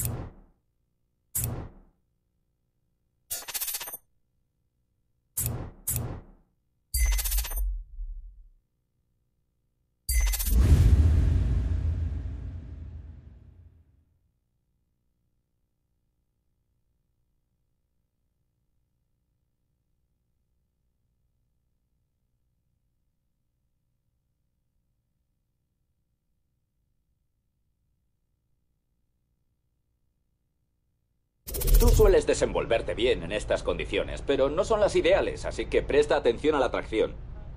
Tú sueles desenvolverte bien en estas condiciones, pero no son las ideales, así que presta atención a la tracción.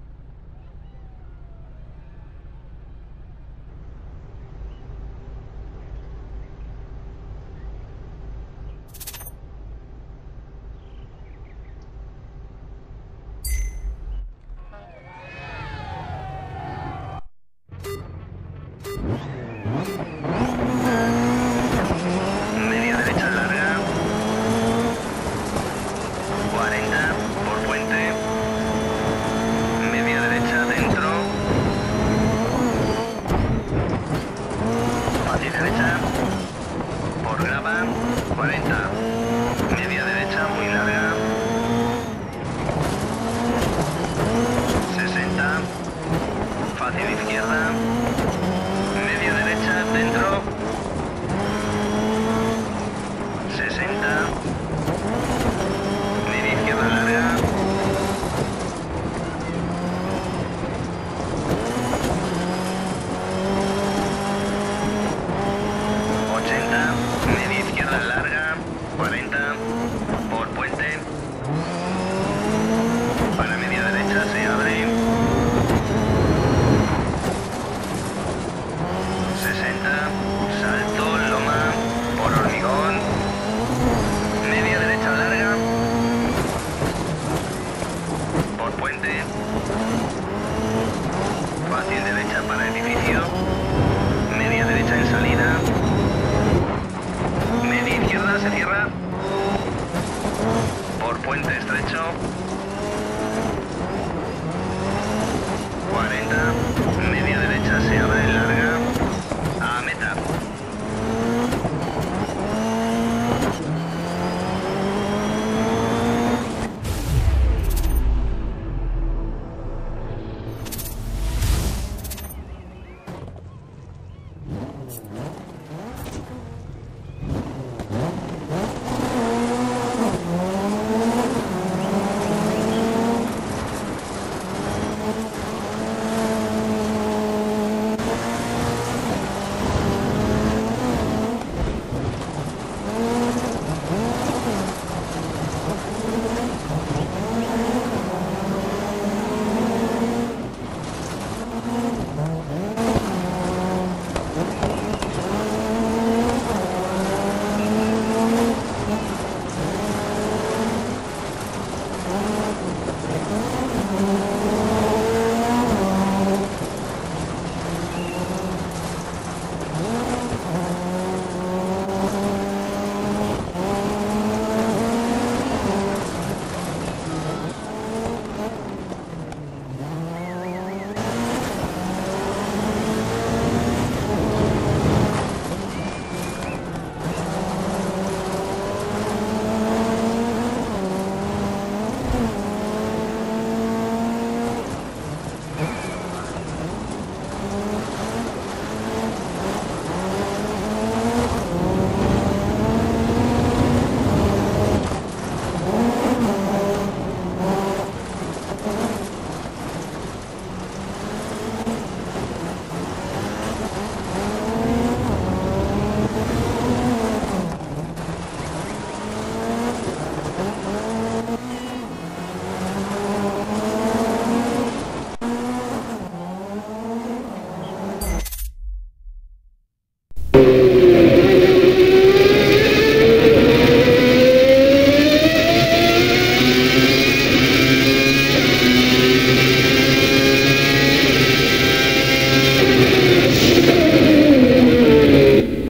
Media derecha larga. 40 por puente. Media derecha dentro. Fácil derecha. Por grava. 40. Media derecha muy larga. 60. Fácil izquierda. Media derecha dentro. 60. Media izquierda larga. 80. Media izquierda larga. 40. Por puente. Para media derecha se abre. 60. Salto, loma. Por hormigón. Media derecha larga. Por puente. Fácil derecha para edificio. Media derecha en salida. Media izquierda se cierra. Por puente estrecho. 40. Media derecha se abre larga. A meta.